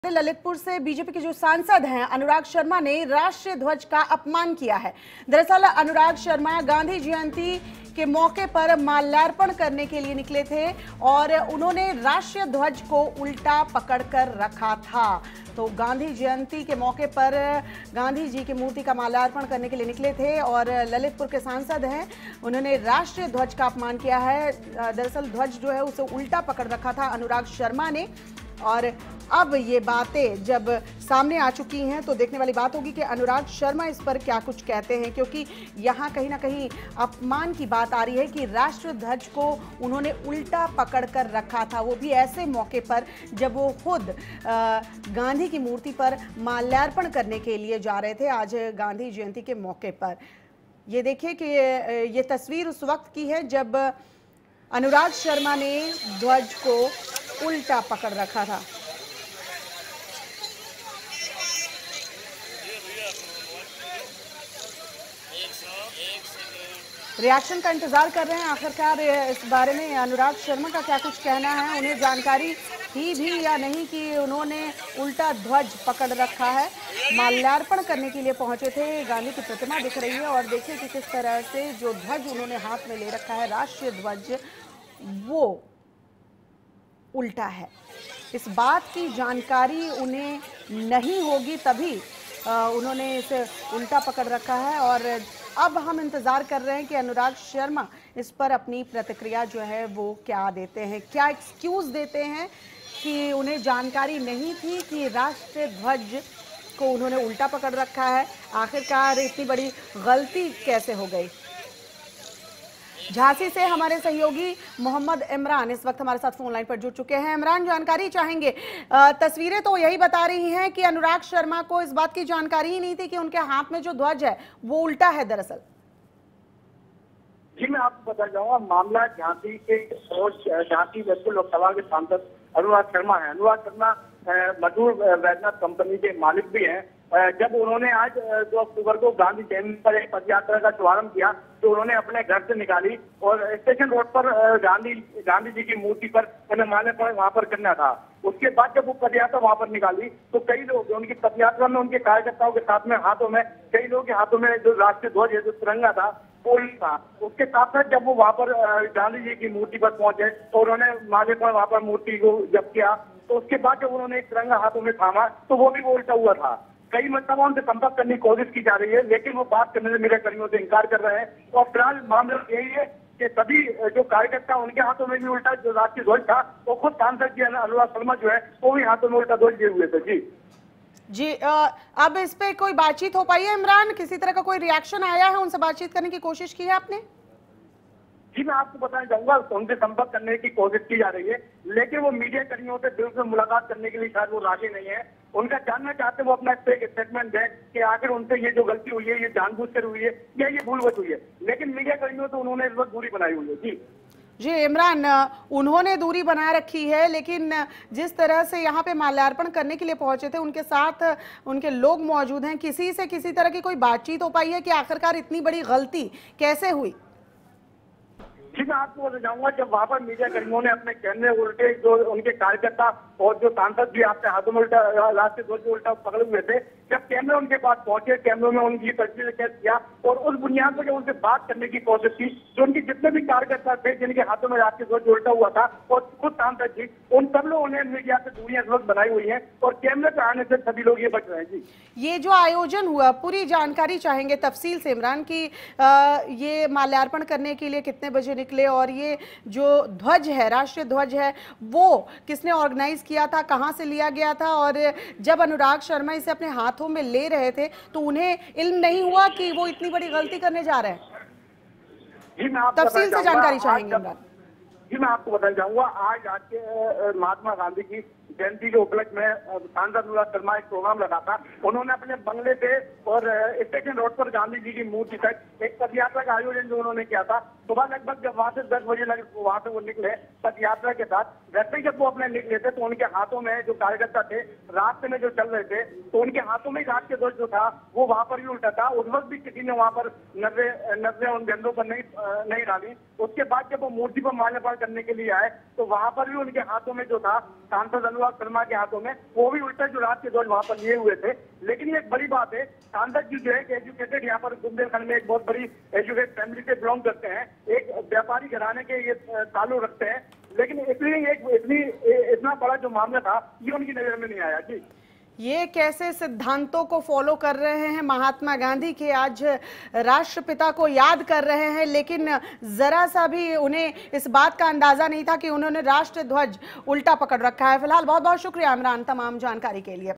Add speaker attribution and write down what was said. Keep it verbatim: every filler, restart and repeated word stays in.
Speaker 1: ललितपुर से बीजेपी के जो सांसद हैं अनुराग शर्मा ने राष्ट्रीय ध्वज का अपमान किया है। दरअसल अनुराग शर्मा गांधी जयंती के मौके पर माल्यार्पण करने के लिए निकले थे और उन्होंने राष्ट्रीय ध्वज को उल्टा पकड़कर रखा था। तो गांधी जयंती के मौके पर गांधी जी की मूर्ति का माल्यार्पण करने के लिए निकले थे और ललितपुर के सांसद हैं, उन्होंने राष्ट्रीय ध्वज का अपमान किया है। दरअसल ध्वज जो है उसे उल्टा पकड़ रखा था अनुराग शर्मा ने। और अब ये बातें जब सामने आ चुकी हैं तो देखने वाली बात होगी कि अनुराग शर्मा इस पर क्या कुछ कहते हैं, क्योंकि यहाँ कहीं ना कहीं अपमान की बात आ रही है कि राष्ट्रीय ध्वज को उन्होंने उल्टा पकड़ कर रखा था, वो भी ऐसे मौके पर जब वो खुद गांधी की मूर्ति पर माल्यार्पण करने के लिए जा रहे थे आज गांधी जयंती के मौके पर। ये देखिए कि ये तस्वीर उस वक्त की है जब अनुराग शर्मा ने ध्वज को उल्टा पकड़ रखा था। रिएक्शन का इंतजार कर रहे हैं आखिरकार इस बारे में अनुराग शर्मा का क्या कुछ कहना है, उन्हें जानकारी थी भी या नहीं कि उन्होंने उल्टा ध्वज पकड़ रखा है। माल्यार्पण करने के लिए पहुंचे थे, गांधी की प्रतिमा दिख रही है और देखिए कि किस तरह से जो ध्वज उन्होंने हाथ में ले रखा है राष्ट्रीय ध्वज वो उल्टा है। इस बात की जानकारी उन्हें नहीं होगी तभी उन्होंने इसे उल्टा पकड़ रखा है और अब हम इंतजार कर रहे हैं कि अनुराग शर्मा इस पर अपनी प्रतिक्रिया जो है वो क्या देते हैं, क्या एक्सक्यूज देते हैं कि उन्हें जानकारी नहीं थी कि राष्ट्रीय ध्वज को उन्होंने उल्टा पकड़ रखा है। आखिरकार इतनी बड़ी गलती कैसे हो गई। झांसी से हमारे सहयोगी मोहम्मद इमरान इस वक्त हमारे साथ फोन लाइन पर जुड़ चुके हैं। इमरान, जानकारी चाहेंगे। तस्वीरें तो यही बता रही हैं कि अनुराग शर्मा को इस बात की जानकारी ही नहीं थी कि उनके हाथ में जो ध्वज है वो उल्टा है। दरअसल
Speaker 2: जी मैं आपको बता जाऊंगा, मामला झांसी के झांसी वेस्ट लोकसभा के सांसद अनुराग शर्मा है। अनुराग शर्मा मधुर वैद्यनाथ कंपनी के मालिक भी हैं। जब उन्होंने आज दो अक्टूबर को गांधी जयंती पर एक पद यात्रा का शुभारंभ किया तो उन्होंने अपने घर से निकाली और स्टेशन रोड पर गांधी गांधी जी की मूर्ति पर उन्हें माल्यार्पण वहां पर करना था। उसके बाद जब वो पद यात्रा वहां पर निकाली तो कई लोग उनकी पद यात्रा में उनके कार्यकर्ताओं के साथ में हाथों में कई लोगों के हाथों में जो राष्ट्रीय ध्वज है, जो तिरंगा था, वो था। उसके साथ साथ जब वो वहां पर गांधी जी की मूर्ति पर पहुंचे तो उन्होंने माल्यार्पण वहां पर मूर्ति को जब किया तो उसके बाद जब उन्होंने एक तिरंगा हाथों में थामा तो वो भी वो उल्टा हुआ था। कई मतदाताओं उनसे संपर्क करने की कोशिश की जा रही है लेकिन वो बात करने से मीडिया कर्मियों से इनकार कर रहे हैं और फिलहाल मामला यही है कि सभी जो कार्यकर्ता उनके हाथों में भी उल्टा जो राष्ट्रीय ध्वज था वो खुद सांसद जी अनुराग शर्मा जो है वो भी हाथों में उल्टा ध्वज लिए हुए थे। जी
Speaker 1: जी आ, अब इस पे कोई बातचीत हो पाई है इमरान? किसी तरह का कोई रिएक्शन आया है? उनसे बातचीत करने की कोशिश की है आपने?
Speaker 2: जी मैं आपको बताना चाहूंगा, उनसे संपर्क करने की कोशिश की जा रही है लेकिन वो मीडिया कर्मियों से दिल से मुलाकात करने के लिए शायद वो राजी नहीं है। उनका जानना चाहते वो अपना स्टेटमेंट दें कि आखिर उनसे ये जो गलती हुई है ये जानबूझकर हुई है या ये भूलवश हुई है, लेकिन मीडिया कर्मियों से उन्होंने इस वक्त दूरी बनाई हुई है। जी
Speaker 1: जी इमरान, उन्होंने दूरी बनाए रखी है लेकिन जिस तरह से यहाँ पे माल्यार्पण करने के लिए पहुंचे थे उनके साथ उनके लोग मौजूद हैं, किसी से किसी तरह की कोई बातचीत हो पाई है कि आखिरकार इतनी बड़ी गलती कैसे हुई?
Speaker 2: जी मैं आपको बता जाऊंगा, जब वहां पर मीडिया कर्मियों ने अपने कैमरे उल्टे जो उनके कार्यकर्ता और जो सांसद भी आपके हाथों में उल्टा राष्ट्रीय ध्वज उल्टा पकड़े हुए थे, जब कैमरे उनके पास पहुंचे कैमरों में उनकी तस्वीर कैद किया और उस बुनियाद पर जब उनसे बात करने की कोशिश की जो उनके जितने भी कार्यकर्ता थे जिनके हाथों में राष्ट्रीय ध्वज उल्टा हुआ था और खुद सांसद जी, उन सब लोगों ने मीडिया से दूरियां इस वक्त बनाई हुई है और कैमरे पे आने से सभी लोग ये बच रहे हैं। जी
Speaker 1: ये जो आयोजन हुआ पूरी जानकारी चाहेंगे तफसील से इमरान की, आ, ये माल्यार्पण करने के लिए कितने बजे निकले और ये जो ध्वज है राष्ट्रीय ध्वज है वो किसने ऑर्गेनाइज किया था, कहां से लिया गया था और जब अनुराग शर्मा इसे अपने हाथों में ले रहे थे तो उन्हें इल्म नहीं हुआ कि वो इतनी बड़ी गलती करने जा रहे हैं? तफसील से जानकारी चाहेंगे इमरान।
Speaker 2: जी मैं आपको बताना चाहूंगा, आज आज के महात्मा गांधी की जयंती के उपलक्ष्य में सांसद अनुराग शर्मा एक प्रोग्राम लगा था। उन्होंने अपने बंगले पे और स्टेशन रोड पर गांधी जी की मूर्ति तक एक पद यात्रा का आयोजन जो उन्होंने किया था। सुबह लगभग जब वहां से दस बजे लगे वहां से वो निकले पद यात्रा के साथ, वैसे ही जब वो अपने निकले थे तो उनके हाथों में जो कार्यकर्ता थे रास्ते में जो चल रहे थे तो उनके हाथों में राष्ट्रीय ध्वज जो था वो वहां पर भी उल्टा था। उस वक्त भी किसी ने वहां पर नजरे नजरे उन झंडों पर नहीं नहीं डाली। उसके बाद जब वो मूर्ति पर माल्यार्पण करने के लिए आए तो वहां पर भी उनके हाथों में जो था सांसद अनुराग शर्मा के हाथों में, वो भी उल्टा जो राष्ट्रीय ध्वज वहां पर लिए हुए थे। लेकिन ये एक बड़ी बात है, सांसद जी जो है एजुकेटेड, यहाँ पर बुंदेलखंड में एक बहुत बड़ी एजुकेटेड फैमिली से बिलोंग करते हैं, एक व्यापारी घराने के ये ताल्लुक रखते हैं, लेकिन इतनी एक इतनी इतना बड़ा जो मामला था ये उनकी नजर में नहीं आया। जी,
Speaker 1: ये कैसे सिद्धांतों को फॉलो कर रहे हैं, महात्मा गांधी के, आज राष्ट्रपिता को याद कर रहे हैं, लेकिन जरा सा भी उन्हें इस बात का अंदाजा नहीं था कि उन्होंने राष्ट्र ध्वज उल्टा पकड़ रखा है। फिलहाल बहुत बहुत शुक्रिया इमरान तमाम जानकारी के लिए।